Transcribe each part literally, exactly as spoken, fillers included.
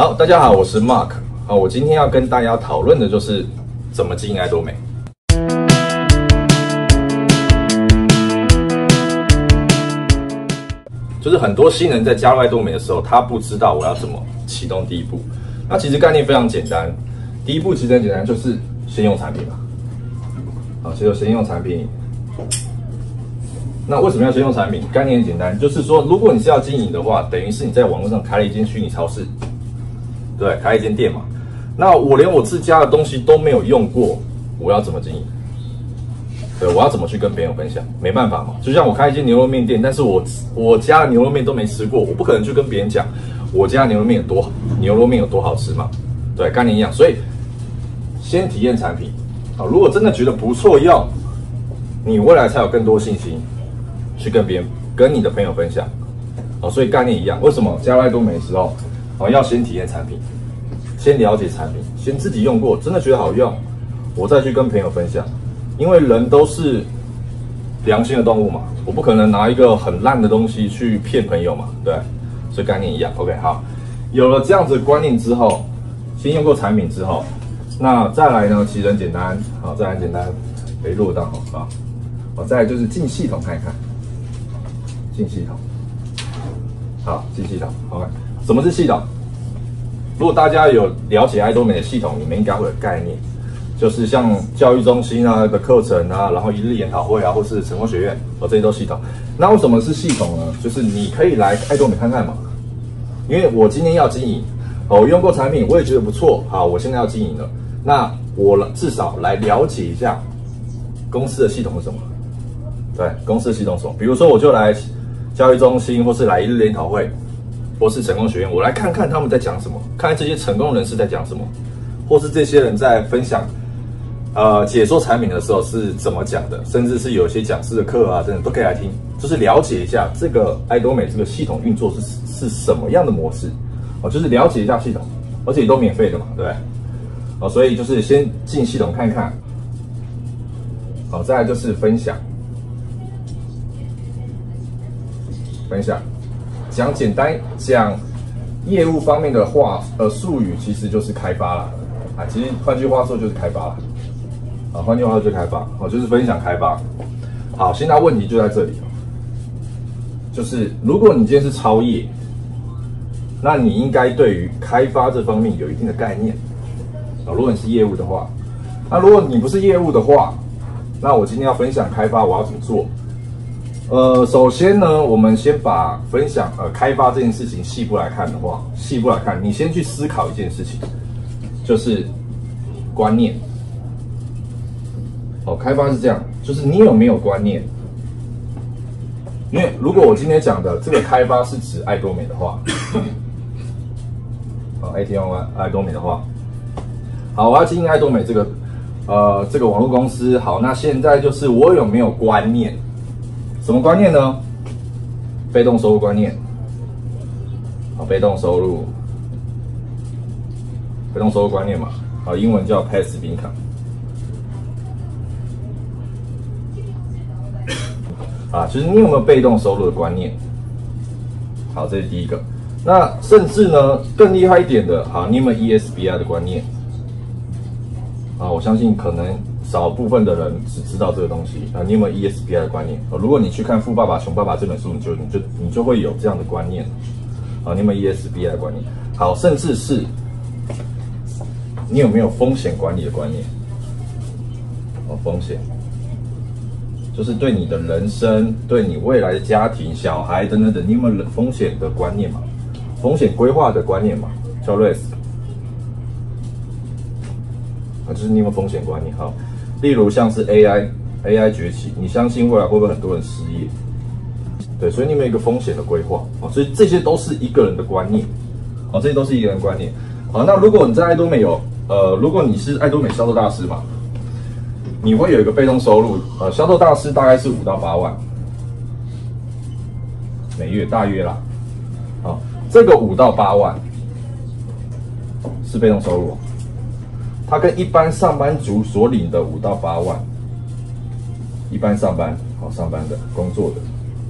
好，大家好，我是 Mark。好，我今天要跟大家讨论的就是怎么经营爱多美。就是很多新人在加入爱多美的时候，他不知道我要怎么启动第一步。那其实概念非常简单，第一步其实很简单，就是先用产品嘛。好，先先用产品。那为什么要先用产品？概念很简单，就是说，如果你是要经营的话，等于是你在网络上开了一间虚拟超市，对，开了一间店嘛。那我连我自家的东西都没有用过，我要怎么经营？对，我要怎么去跟别人分享？没办法嘛，就像我开一间牛肉面店，但是我我家的牛肉面都没吃过，我不可能去跟别人讲我家的牛肉面有多牛肉面有多好吃嘛。对，概念一样，所以先体验产品。好，如果真的觉得不错用，你未来才有更多信心去跟别人、跟你的朋友分享。好，所以概念一样。为什么加入爱多美的时候，好要先体验产品，先了解产品，先自己用过，真的觉得好用，我再去跟朋友分享。因为人都是良心的动物嘛，我不可能拿一个很烂的东西去骗朋友嘛，对，所以概念一样。OK， 好，有了这样子的观念之后，先用过产品之后，那再来呢，其实很简单，好，再来很简单，没落档好啊，好，再来就是进系统看一看，进系统，好，进系统 ，OK， 什么是系统？如果大家有了解爱多美的系统，你们应该会有概念。就是像教育中心啊的课程啊，然后一日研讨会啊，或是成功学院，哦，这些都系统。那为什么是系统呢？就是你可以来爱多美看看嘛，因为我今天要经营，哦，我用过产品，我也觉得不错，好，我现在要经营了，那我至少来了解一下公司的系统是什么。对，公司的系统是什么？比如说，我就来教育中心，或是来一日研讨会，或是成功学院，我来看看他们在讲什么，看看这些成功人士在讲什么，或是这些人在分享。呃，解说产品的时候是怎么讲的，甚至是有一些讲师的课啊，等等都可以来听，就是了解一下这个爱多美这个系统运作是是什么样的模式，哦，就是了解一下系统，而且都免费的嘛，对不对？哦，所以就是先进系统看看，好，再来就是分享，分享，讲简单讲业务方面的话，呃，术语其实就是开发啦，啊，其实换句话说就是开发啦。啊，换句话说就开发，哦，就是分享开发。好，现在问题就在这里，就是如果你今天是超业，那你应该对于开发这方面有一定的概念。啊，如果你是业务的话，那如果你不是业务的话，那我今天要分享开发，我要怎么做？呃，首先呢，我们先把分享呃开发这件事情细部来看的话，细部来看，你先去思考一件事情，就是观念。哦，开发是这样，就是你有没有观念？因为如果我今天讲的这个开发是指爱多美的话，啊 ，Atomy 爱多美的话，好，我要经营爱多美这个呃这个网络公司，好，那现在就是我有没有观念？什么观念呢？被动收入观念，好，被动收入，被动收入观念嘛，好，英文叫 passive income。啊，就是你有没有被动收入的观念？好，这是第一个。那甚至呢，更厉害一点的，好，你有没有 E S B I 的观念？啊，我相信可能少部分的人只知道这个东西啊。你有没有 E S B I 的观念？啊，如果你去看《富爸爸穷爸爸》这本书，你就你就你就会有这样的观念。啊，你有没有 E S B I 的观念？好，甚至是你有没有风险管理的观念？哦，风险。就是对你的人生、对你未来的家庭、小孩等等等，你有没有风险的观念嘛？风险规划的观念嘛，叫 risk 啊，就是你有没有风险观念？好，例如像是 A I，A I 崛起，你相信未来会不会很多人失业？对，所以你有没有一个风险的规划啊？所以这些都是一个人的观念，好，这些都是一个人的观念。好，那如果你在爱多美有，呃，如果你是爱多美销售大师嘛？你会有一个被动收入，呃，销售大师大概是五到八万每月，大约啦。好，这个五到八万是被动收入，它跟一般上班族所领的五到八万，一般上班，好，上班的工作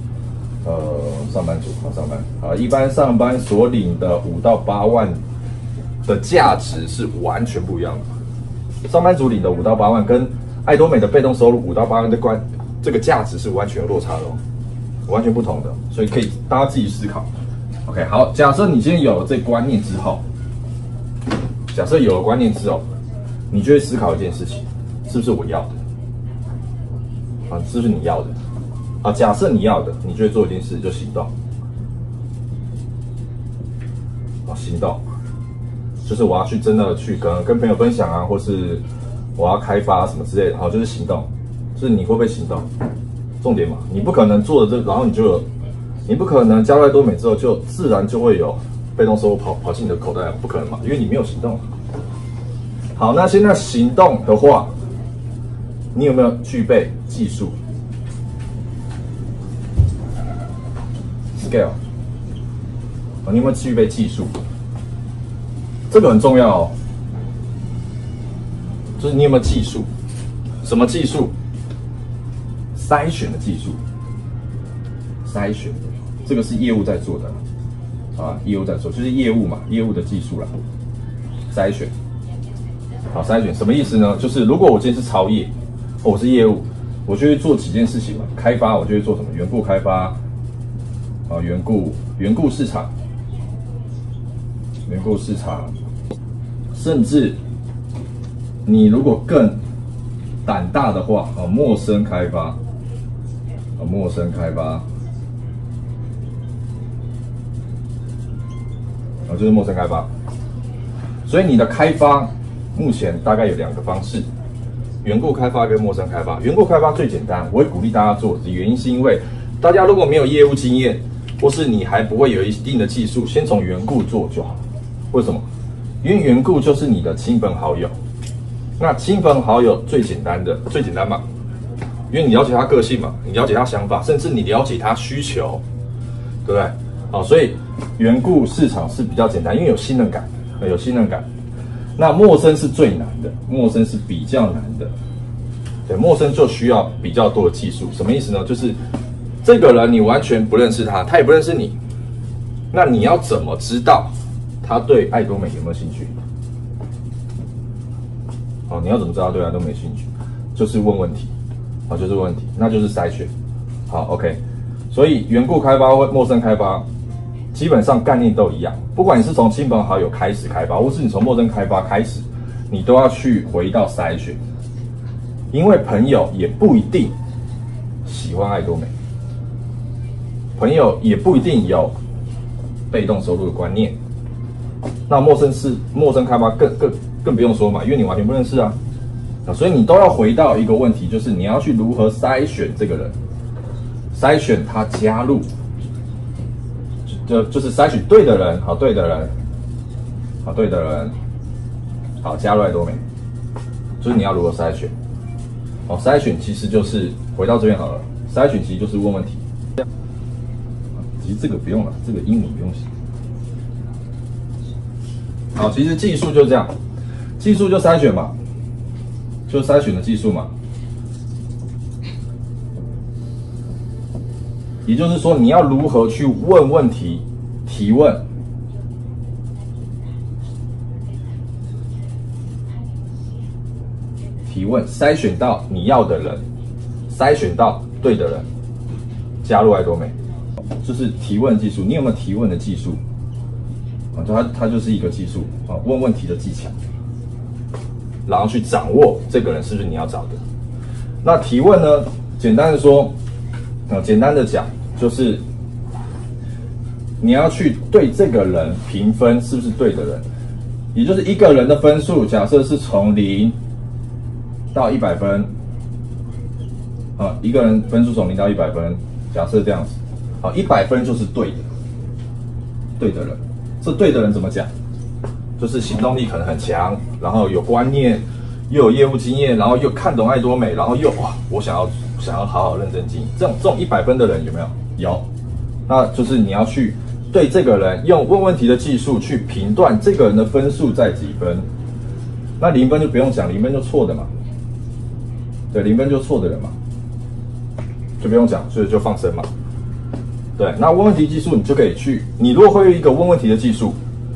的，呃，上班族，好，上班，啊，一般上班所领的五到八万的价值是完全不一样的。上班族领的五到八万，跟艾多美的被动收入五到八万的关，这个价值是完全有落差的哦，完全不同的，所以可以大家自己思考。OK， 好，假设你今天有了这观念之后，假设有了观念之后，你就会思考一件事情，是不是我要的？啊，是不是你要的？啊，假设你要的，你就会做一件事，就行动。啊，行动，就是我要去真的去跟跟朋友分享啊，或是我要开发什么之类的，好，就是行动，就是你会不会行动？重点嘛，你不可能做了这，然后你就有，你不可能加入多美之后就自然就会有被动收入跑跑进你的口袋，不可能嘛，因为你没有行动。好，那现在行动的话，你有没有具备技术 ？Scale， 你有没有具备技术？这个很重要哦，就是你有没有技术？什么技术？筛选的技术。筛选，这个是业务在做的啊，业务在做，就是业务嘛，业务的技术啦。筛选。好，筛选什么意思呢？就是如果我今天是超业，哦、我是业务，我就会做几件事情嘛。开发我就会做什么？缘故开发，啊，缘故缘故市场，缘故市场，甚至你如果更胆大的话，啊，陌生开发，啊，陌生开发，啊，就是陌生开发。所以你的开发。目前大概有两个方式，缘故开发跟陌生开发。缘故开发最简单，我会鼓励大家做的原因是因为大家如果没有业务经验，或是你还不会有一定的技术，先从缘故做就好。为什么？因为缘故就是你的亲朋好友。那亲朋好友最简单的，最简单嘛，因为你了解他个性嘛，你了解他想法，甚至你了解他需求，对不对？好，所以缘故市场是比较简单，因为有信任感，有信任感。那陌生是最难的，陌生是比较难的，对，陌生就需要比较多的技术。什么意思呢？就是这个人你完全不认识他，他也不认识你，那你要怎么知道他对艾多美有没有兴趣？好，你要怎么知道他对艾多美兴趣？就是问问题，好，就是问问题，那就是筛选。好 ，OK， 所以缘故开发或陌生开发。基本上概念都一样，不管你是从亲朋好友开始开发，或是你从陌生开发开始，你都要去回到筛选，因为朋友也不一定喜欢艾多美，朋友也不一定有被动收入的观念，那陌生是陌生开发更更更不用说嘛，因为你完全不认识啊，啊，所以你都要回到一个问题，就是你要去如何筛选这个人，筛选他加入。就就是筛选对的人，好对的人，好对的人，好加入艾多美，就是你要如何筛选？好，筛选其实就是回到这边好了，筛选其实就是问问题。其实这个不用了，这个英文不用写。好，其实技术就这样，技术就筛选嘛，就筛选的技术嘛。也就是说，你要如何去问问题、提问？提问，筛选到你要的人，筛选到对的人，加入艾多美，就是提问技术。你有没有提问的技术？啊，它它就是一个技术啊，问问题的技巧，然后去掌握这个人是不是你要找的。那提问呢？简单的说。啊，简单的讲，就是你要去对这个人评分是不是对的人，也就是一个人的分数，假设是从零到一百分，啊，一个人分数从零到一百分，假设这样子，好，一百分就是对的，对的人，这对的人怎么讲？就是行动力可能很强，然后有观念，又有业务经验，然后又看懂艾多美，然后又哇，我想要。想要好好认真经营，这种这种一百分的人有没有？有，那就是你要去对这个人用问问题的技术去评断这个人的分数在几分。那零分就不用讲，零分就错的嘛，对，零分就错的人嘛，就不用讲，所以就放生嘛。对，那问问题技术你就可以去，你如果会有一个问问题的技术，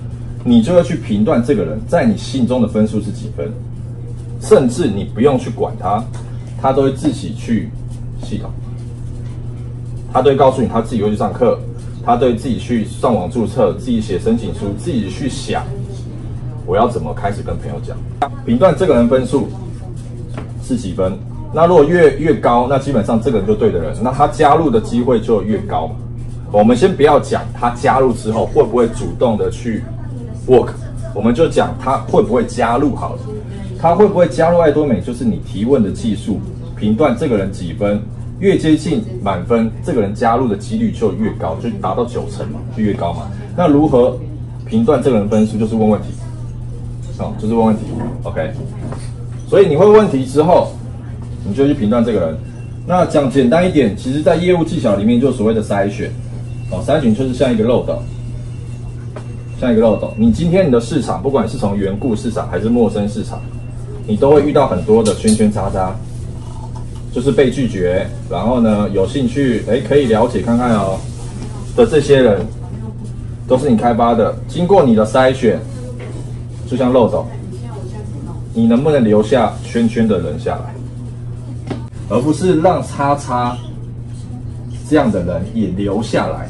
你就会去评断这个人在你心中的分数是几分，甚至你不用去管他，他都会自己去系统，他都会告诉你他自己会去上课，他都会自己去上网注册，自己写申请书，自己去想我要怎么开始跟朋友讲，评断这个人分数是几分。那如果越越高，那基本上这个人就对的人，那他加入的机会就越高嘛。我们先不要讲他加入之后会不会主动的去 work， 我们就讲他会不会加入好了。他会不会加入艾多美，就是你提问的技术评断这个人几分，越接近满分，这个人加入的几率就越高，就达到九成嘛，就越高嘛。那如何评断这个人分数，就是问问题，哦，就是问问题 ，OK。所以你问问题之后，你就去评断这个人。那讲简单一点，其实在业务技巧里面，就所谓的筛选。哦，筛选就是像一个漏斗，像一个漏斗。你今天你的市场，不管是从缘故市场还是陌生市场，你都会遇到很多的圈圈叉叉，就是被拒绝，然后呢有兴趣，哎，可以了解看看哦的这些人，都是你开发的。经过你的筛选，就像漏斗，你能不能留下圈圈的人下来，而不是让叉叉这样的人也留下来。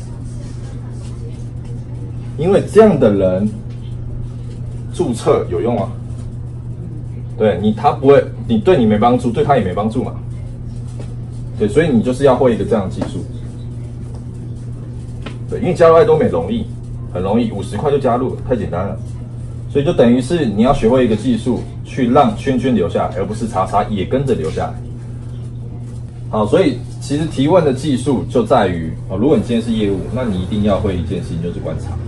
因为这样的人注册有用啊，对你他不会，你对你没帮助，对他也没帮助嘛。对，所以你就是要会一个这样的技术。对，因为加入艾多美容易，很容易，五十块就加入了，太简单了。所以就等于是你要学会一个技术，去让圈圈留下来，而不是叉叉也跟着留下来。好，所以其实提问的技术就在于，哦，如果你今天是业务，那你一定要会一件事情，就是观察。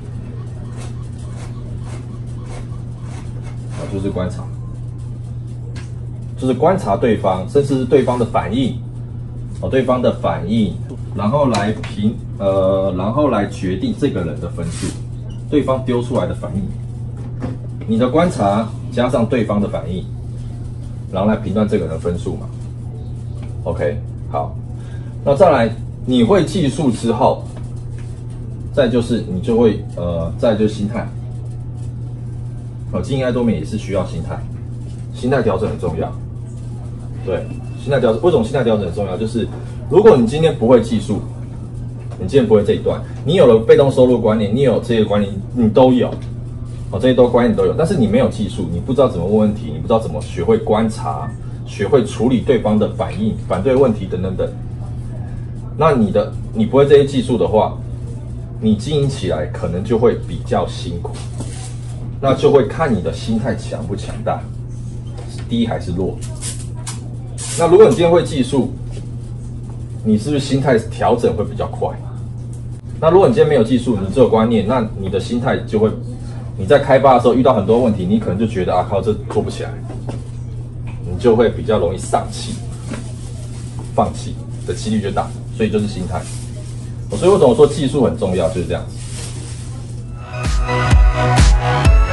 就是观察，就是观察对方，甚至是对方的反应，哦，对方的反应，然后来评，呃，然后来决定这个人的分数，对方丢出来的反应，你的观察加上对方的反应，然后来评断这个人的分数嘛。OK， 好，那再来，你会技术之后，再就是你就会，呃，再就是心态。哦，经营艾多美也是需要心态，心态调整很重要。对，心态调整，为什么心态调整很重要？就是如果你今天不会技术，你今天不会这一段，你有了被动收入观念，你有这些观念，你都有，哦，这些都观念你都有，但是你没有技术，你不知道怎么问问题，你不知道怎么学会观察，学会处理对方的反应、反对问题等等等。那你的你不会这些技术的话，你经营起来可能就会比较辛苦。那就会看你的心态强不强大，是低还是弱。那如果你今天会技术，你是不是心态调整会比较快？那如果你今天没有技术，你只有观念，那你的心态就会，你在开发的时候遇到很多问题，你可能就觉得啊靠，这做不起来，你就会比较容易丧气、放弃的几率就大，所以就是心态。所以为什么说技术很重要，就是这样子。